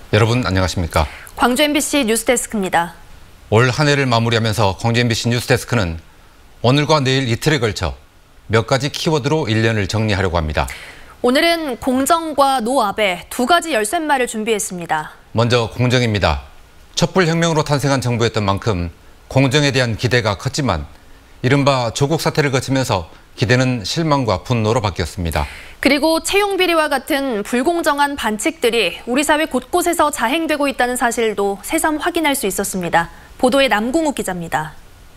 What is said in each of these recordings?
여러분 안녕하십니까? 광주 MBC 뉴스데스크입니다. 올 한 해를 마무리하면서 광주 MBC 뉴스데스크는 오늘과 내일 이틀에 걸쳐 몇 가지 키워드로 1년을 정리하려고 합니다. 오늘은 공정과 노아베 두 가지 열쇠말을 준비했습니다. 먼저 공정입니다. 촛불혁명으로 탄생한 정부였던 만큼 공정에 대한 기대가 컸지만 이른바 조국 사태를 거치면서 기대는 실망과 분노로 바뀌었습니다. 그리고 채용비리와 같은 불공정한 반칙들이 우리 사회 곳곳에서 자행되고 있다는 사실도 새삼 확인할 수 있었습니다. 보도에 남궁욱 기자입니다.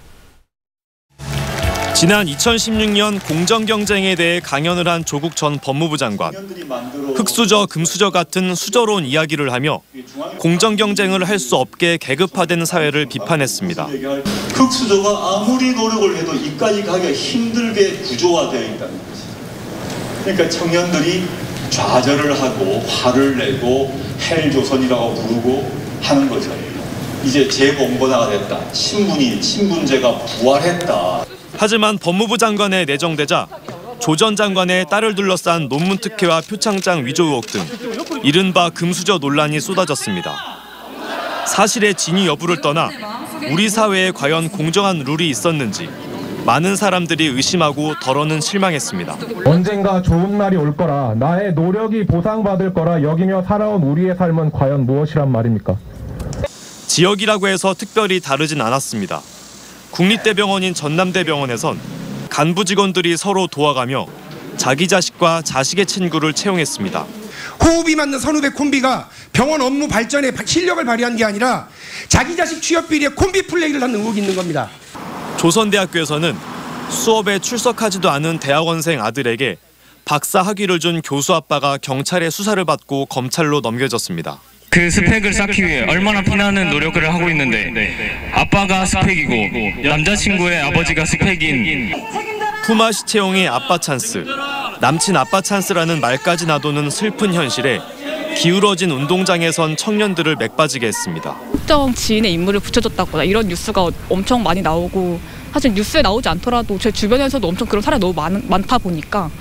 지난 2016년 공정경쟁에 대해 강연을 한 조국 전 법무부 장관. 흑수저, 금수저 같은 수저로운 이야기를 하며 공정경쟁을 할 수 없게 계급화된 사회를 비판했습니다. 흑수저가 아무리 노력을 해도 이까지 가기가 힘들게 구조화되어 있다는 거죠. 그러니까 청년들이 좌절을 하고 화를 내고 헬조선이라고 부르고 하는 거죠. 이제 재봉건화가 됐다. 신분제가 부활했다. 하지만 법무부 장관에 내정되자 조 전 장관의 딸을 둘러싼 논문 특혜와 표창장 위조 의혹 등 이른바 금수저 논란이 쏟아졌습니다. 사실의 진위 여부를 떠나 우리 사회에 과연 공정한 룰이 있었는지 많은 사람들이 의심하고 덜어는 실망했습니다. 언젠가 좋은 날이 올 거라, 나의 노력이 보상받을 거라 여기며 살아온 우리의 삶은 과연 무엇이란 말입니까? 지역이라고 해서 특별히 다르진 않았습니다. 국립대병원인 전남대병원에선 간부 직원들이 서로 도와가며 자기 자식과 자식의 친구를 채용했습니다. 호흡이 맞는 선후배 콤비가 병원 업무 발전에 실력을 발휘한 게 아니라 자기 자식 취업 비리에 콤비 플레이를 한 의혹이 있는 겁니다. 조선대학교에서는 수업에 출석하지도 않은 대학원생 아들에게 박사 학위를 준 교수 아빠가 경찰의 수사를 받고 검찰로 넘겨졌습니다. 그 스펙을 쌓기 위해 얼마나 피나는 노력을 하고 있는데 아빠가 스펙이고 남자친구의 아버지가 스펙인. 품앗이 채용의 아빠 찬스, 남친 아빠 찬스라는 말까지 놔두는 슬픈 현실에 기울어진 운동장에 선 청년들을 맥빠지게 했습니다. 특정 지인의 인물을 붙여줬다거나 이런 뉴스가 엄청 많이 나오고, 사실 뉴스에 나오지 않더라도 제 주변에서도 엄청 그런 사례가 너무 많다 보니까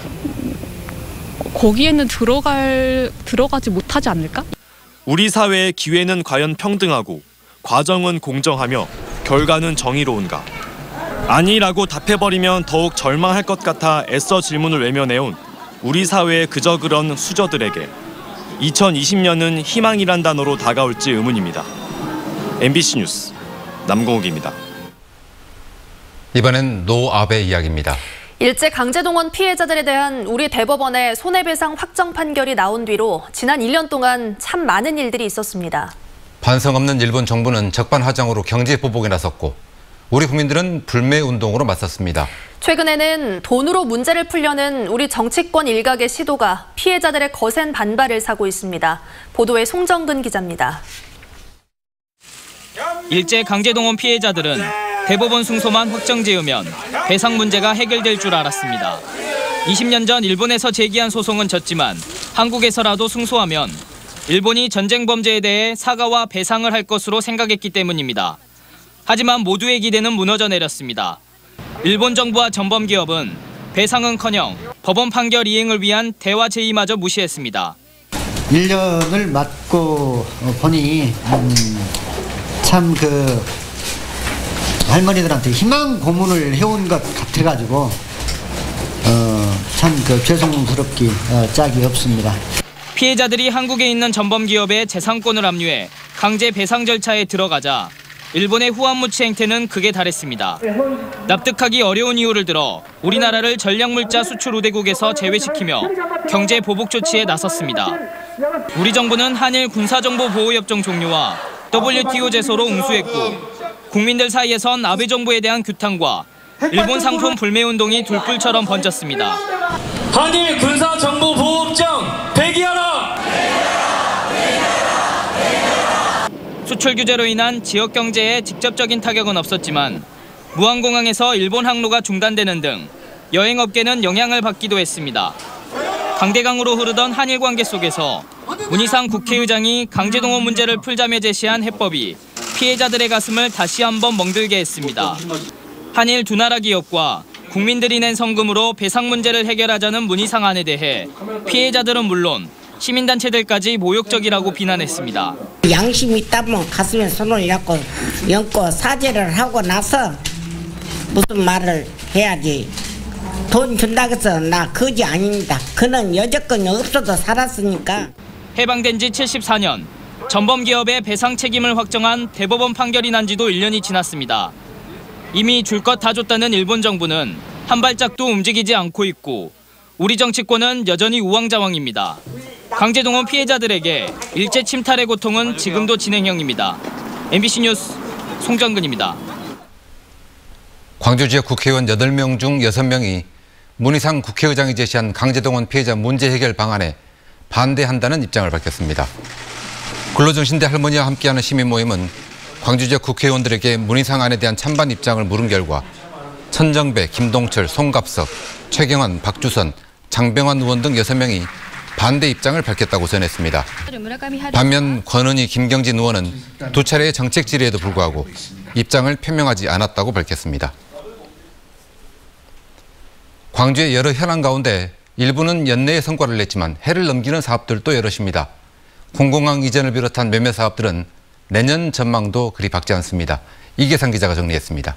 거기에는 들어가지 못하지 않을까? 우리 사회의 기회는 과연 평등하고 과정은 공정하며 결과는 정의로운가? 아니라고 답해버리면 더욱 절망할 것 같아 애써 질문을 외면해온 우리 사회의 그저 그런 수저들에게 2020년은 희망이란 단어로 다가올지 의문입니다. MBC 뉴스 남궁욱입니다. 이번엔 노아베 이야기입니다. 일제 강제동원 피해자들에 대한 우리 대법원의 손해배상 확정 판결이 나온 뒤로 지난 1년 동안 참 많은 일들이 있었습니다. 반성 없는 일본 정부는 적반하장으로 경제 보복에 나섰고 우리 국민들은 불매운동으로 맞섰습니다. 최근에는 돈으로 문제를 풀려는 우리 정치권 일각의 시도가 피해자들의 거센 반발을 사고 있습니다. 보도에 송정근 기자입니다. 일제 강제동원 피해자들은 대법원 승소만 확정지으면 배상 문제가 해결될 줄 알았습니다. 20년 전 일본에서 제기한 소송은 졌지만 한국에서라도 승소하면 일본이 전쟁 범죄에 대해 사과와 배상을 할 것으로 생각했기 때문입니다. 하지만 모두의 기대는 무너져 내렸습니다. 일본 정부와 전범기업은 배상은커녕 법원 판결 이행을 위한 대화 제의마저 무시했습니다. 1년을 맞고 보니 참 할머니들한테 희망 고문을 해온 것 같아가지고 참 죄송스럽기 짝이 없습니다. 피해자들이 한국에 있는 전범기업의 재산권을 압류해 강제 배상 절차에 들어가자 일본의 후한무치 행태는 극에 달했습니다. 납득하기 어려운 이유를 들어 우리나라를 전략물자 수출 우대국에서 제외시키며 경제 보복 조치에 나섰습니다. 우리 정부는 한일 군사정보보호협정 종료와 WTO 제소로 응수했고 국민들 사이에선 아베 정부에 대한 규탄과 일본 상품 불매운동이 둘불처럼 번졌습니다. 한일 군사정보보호협정 폐기하라! 수출 규제로 인한 지역 경제에 직접적인 타격은 없었지만 무안공항에서 일본 항로가 중단되는 등 여행업계는 영향을 받기도 했습니다. 강대강으로 흐르던 한일 관계 속에서 문희상 국회의장이 강제동원 문제를 풀자며 제시한 해법이 피해자들의 가슴을 다시 한번 멍들게 했습니다. 한일 두 나라 기업과 국민들이 낸 성금으로 배상 문제를 해결하자는 문희상안에 대해 피해자들은 물론 시민단체들까지 모욕적이라고 비난했습니다. 양심이 있다면 가슴에 손을 얹고 사죄를 하고 나서 무슨 말을 해야지. 돈 준다고 해서 나 거지 아닙니다. 그는 여적권이 없어도 살았으니까. 해방된 지 74년, 전범기업의 배상 책임을 확정한 대법원 판결이 난 지도 1년이 지났습니다. 이미 줄 것 다 줬다는 일본 정부는 한 발짝도 움직이지 않고 있고 우리 정치권은 여전히 우왕좌왕입니다. 강제동원 피해자들에게 일제 침탈의 고통은 지금도 진행형입니다. MBC 뉴스 송정근입니다. 광주 지역 국회의원 8명 중 6명이 문희상 국회의장이 제시한 강제동원 피해자 문제 해결 방안에 반대한다는 입장을 밝혔습니다. 근로정신대 할머니와 함께하는 시민모임은 광주 지역 국회의원들에게 문희상 안에 대한 찬반 입장을 물은 결과 천정배, 김동철, 송갑석, 최경환, 박주선, 장병환 의원 등 6명이 반대 입장을 밝혔다고 전했습니다. 반면 권은희, 김경진 의원은 2차례의 정책 질의에도 불구하고 입장을 표명하지 않았다고 밝혔습니다. 광주의 여러 현안 가운데 일부는 연내에 성과를 냈지만 해를 넘기는 사업들도 여럿입니다. 공공항 이전을 비롯한 몇몇 사업들은 내년 전망도 그리 밝지 않습니다. 이계상 기자가 정리했습니다.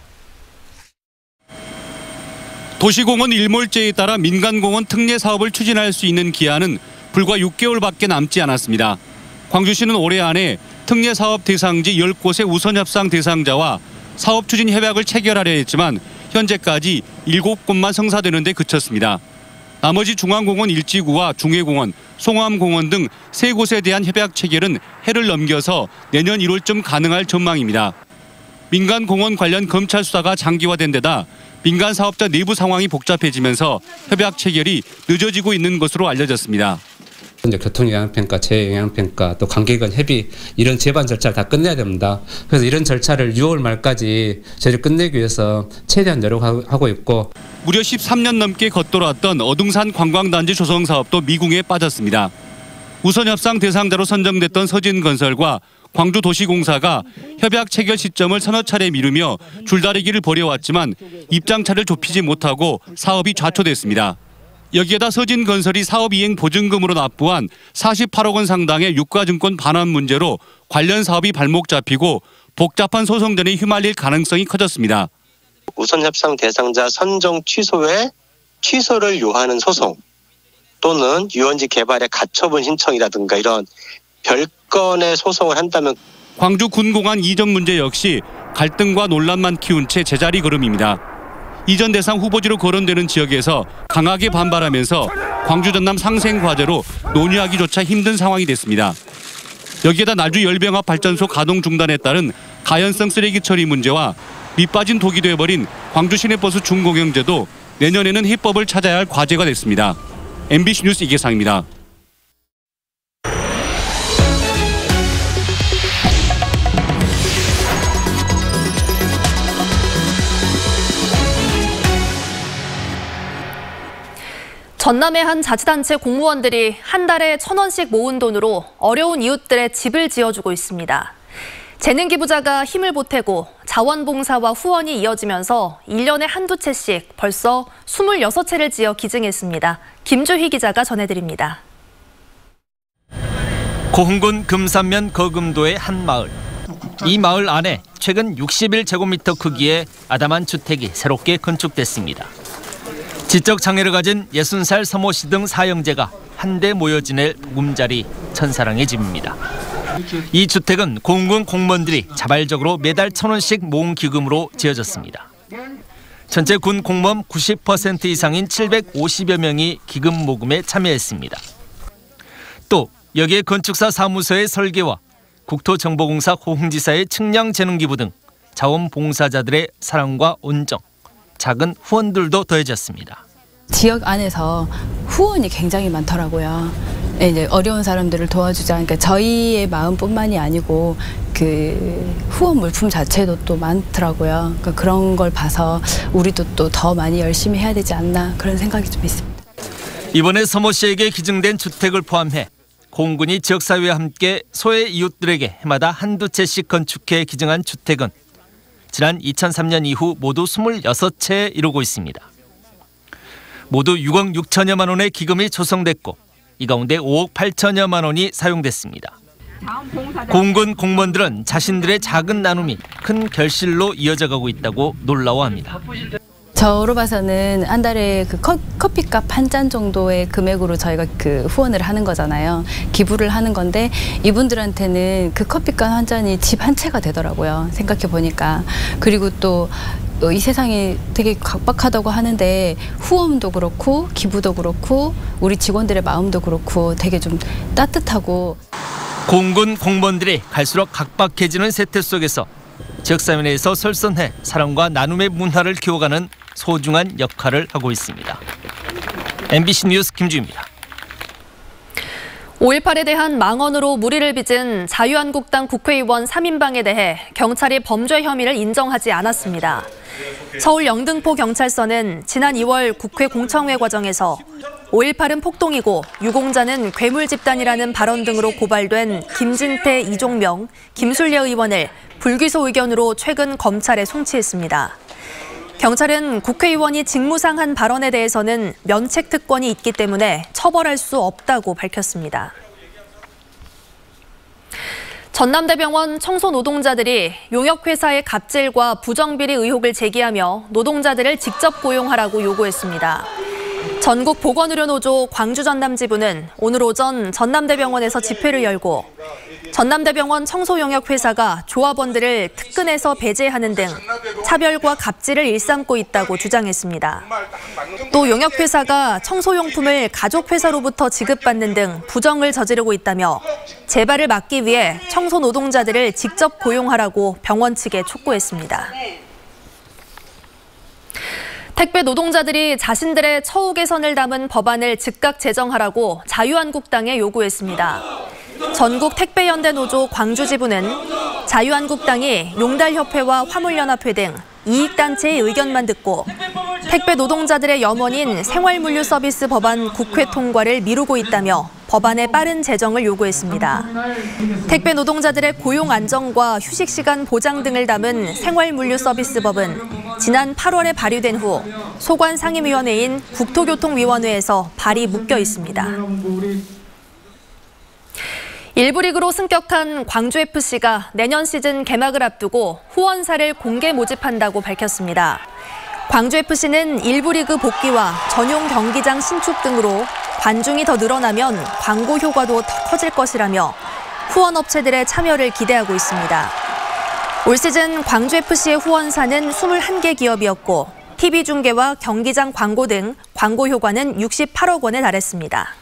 도시공원 일몰제에 따라 민간공원 특례 사업을 추진할 수 있는 기한은 불과 6개월밖에 남지 않았습니다. 광주시는 올해 안에 특례 사업 대상지 10곳의 우선 협상 대상자와 사업 추진 협약을 체결하려 했지만 현재까지 7곳만 성사되는 데 그쳤습니다. 나머지 중앙공원 일지구와 중해공원, 송암공원 등 3곳에 대한 협약 체결은 해를 넘겨서 내년 1월쯤 가능할 전망입니다. 민간공원 관련 검찰 수사가 장기화된 데다 민간 사업자 내부 상황이 복잡해지면서 협약 체결이 늦어지고 있는 것으로 알려졌습니다. 이제 교통영향평가, 재해영향평가, 또 관계기관 협의 이런 제반 절차를 다 끝내야 됩니다. 그래서 이런 절차를 6월 말까지 저희를 끝내기 위해서 최대한 노력하고 있고 무려 13년 넘게 겉돌았던 어둥산 관광단지 조성 사업도 미궁에 빠졌습니다. 우선 협상 대상자로 선정됐던 서진건설과 광주도시공사가 협약 체결 시점을 서너 차례 미루며 줄다리기를 벌여왔지만 입장차를 좁히지 못하고 사업이 좌초됐습니다. 여기에다 서진건설이 사업 이행 보증금으로 납부한 48억 원 상당의 유가증권 반환 문제로 관련 사업이 발목 잡히고 복잡한 소송전에 휘말릴 가능성이 커졌습니다. 우선 협상 대상자 선정 취소에 취소를 요하는 소송 또는 유원지 개발의 가처분 신청이라든가 이런 별건의 소송을 한다면 광주 군공항 이전 문제 역시 갈등과 논란만 키운 채 제자리 걸음입니다. 이전 대상 후보지로 거론되는 지역에서 강하게 반발하면서 광주 전남 상생 과제로 논의하기조차 힘든 상황이 됐습니다. 여기에다 나주 열병합 발전소 가동 중단에 따른 가연성 쓰레기 처리 문제와 밑빠진 독이 되어버린 광주 시내버스 준공영제도 내년에는 해법을 찾아야 할 과제가 됐습니다. MBC 뉴스 이계상입니다. 전남의 한 자치단체 공무원들이 한 달에 1,000원씩 모은 돈으로 어려운 이웃들의 집을 지어주고 있습니다. 재능기부자가 힘을 보태고 자원봉사와 후원이 이어지면서 1년에 한두 채씩 벌써 26채를 지어 기증했습니다. 김주희 기자가 전해드립니다. 고흥군 금산면 거금도의 한 마을. 이 마을 안에 최근 61제곱미터 크기의 아담한 주택이 새롭게 건축됐습니다. 지적 장애를 가진 60살 서모 씨 등 사형제가 한데 모여 지낼 보금자리 천사랑의 집입니다. 이 주택은 고흥군 공무원들이 자발적으로 매달 1,000원씩 모은 기금으로 지어졌습니다. 전체 군 공무원 90% 이상인 750여 명이 기금 모금에 참여했습니다. 또 여기에 건축사 사무소의 설계와 국토정보공사 고흥지사의 측량재능기부 등 자원봉사자들의 사랑과 온정, 작은 후원들도 더해졌습니다. 지역 안에서 후원이 굉장히 많더라고요. 이제 어려운 사람들을 도와주자. 그러니까 저희의 마음뿐만이 아니고 그 후원 물품 자체도 또 많더라고요. 그러니까 그런 걸 봐서 우리도 또 더 많이 열심히 해야 되지 않나 그런 생각이 좀 있습니다. 이번에 서모 씨에게 기증된 주택을 포함해 고흥군이 지역사회와 함께 소외 이웃들에게 해마다 한두 채씩 건축해 기증한 주택은 지난 2003년 이후 모두 26채에 이르고 있습니다. 모두 6억 6천여만 원의 기금이 조성됐고 이 가운데 5억 8천여만 원이 사용됐습니다. 공군 공무원들은 자신들의 작은 나눔이 큰 결실로 이어져가고 있다고 놀라워합니다. 저로 봐서는 한 달에 그 커피값 한 잔 정도의 금액으로 저희가 그 후원을 하는 거잖아요. 기부를 하는 건데 이분들한테는 그 커피값 한 잔이 집 한 채가 되더라고요. 생각해 보니까. 그리고 또 이 세상이 되게 각박하다고 하는데 후원도 그렇고 기부도 그렇고 우리 직원들의 마음도 그렇고 되게 좀 따뜻하고. 공군 공무원들이 갈수록 각박해지는 세태 속에서 지역사회 내에서 설선해 사랑과 나눔의 문화를 키워가는 소중한 역할을 하고 있습니다. MBC 뉴스 김주입니다. 5.18에 대한 망언으로 물의를 빚은 자유한국당 국회의원 3인방에 대해 경찰이 범죄 혐의를 인정하지 않았습니다. 서울 영등포경찰서는 지난 2월 국회 공청회 과정에서 5.18은 폭동이고 유공자는 괴물 집단이라는 발언 등으로 고발된 김진태, 이종명, 김술래 의원을 불기소 의견으로 최근 검찰에 송치했습니다. 경찰은 국회의원이 직무상 한 발언에 대해서는 면책 특권이 있기 때문에 처벌할 수 없다고 밝혔습니다. 전남대병원 청소 노동자들이 용역회사의 갑질과 부정비리 의혹을 제기하며 노동자들을 직접 고용하라고 요구했습니다. 전국보건의료노조 광주전남지부는 오늘 오전 전남대병원에서 집회를 열고 전남대병원 청소용역회사가 조합원들을 특근에서 배제하는 등 차별과 갑질을 일삼고 있다고 주장했습니다. 또 용역회사가 청소용품을 가족회사로부터 지급받는 등 부정을 저지르고 있다며 재발을 막기 위해 청소노동자들을 직접 고용하라고 병원 측에 촉구했습니다. 택배 노동자들이 자신들의 처우 개선을 담은 법안을 즉각 제정하라고 자유한국당에 요구했습니다. 전국 택배연대노조 광주지부는 자유한국당이 용달협회와 화물연합회 등 이익단체의 의견만 듣고 택배 노동자들의 염원인 생활물류 서비스 법안 국회 통과를 미루고 있다며 법안의 빠른 제정을 요구했습니다. 택배 노동자들의 고용 안정과 휴식 시간 보장 등을 담은 생활물류 서비스법은 지난 8월에 발의된 후 소관상임위원회인 국토교통위원회에서 발의 묶여 있습니다. 1부 리그로 승격한 광주FC가 내년 시즌 개막을 앞두고 후원사를 공개 모집한다고 밝혔습니다. 광주FC는 1부 리그 복귀와 전용 경기장 신축 등으로 관중이 더 늘어나면 광고 효과도 더 커질 것이라며 후원업체들의 참여를 기대하고 있습니다. 올 시즌 광주FC의 후원사는 21개 기업이었고 TV 중계와 경기장 광고 등 광고 효과는 68억 원에 달했습니다.